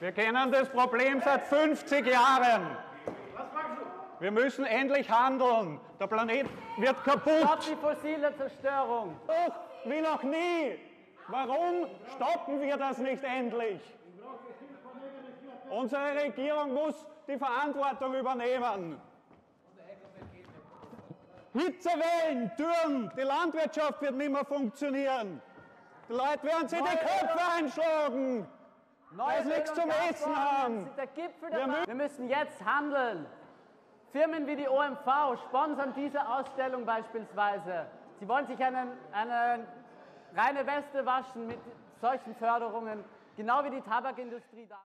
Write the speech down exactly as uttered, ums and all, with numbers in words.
Wir kennen das Problem seit fünfzig Jahren. Wir müssen endlich handeln. Der Planet wird kaputt. Stopp die fossile Zerstörung. Doch, wie noch nie. Warum stoppen wir das nicht endlich? Unsere Regierung muss die Verantwortung übernehmen. Hitzewellen, Dürren, die Landwirtschaft wird nicht mehr funktionieren. Die Leute werden sich die Köpfe einschlagen, weil sie nichts zum Essen haben. Der Gipfel der Wir, Wir müssen jetzt handeln. Firmen wie die O M V sponsern diese Ausstellung beispielsweise. Sie wollen sich einen, eine reine Weste waschen mit solchen Förderungen, genau wie die Tabakindustrie da.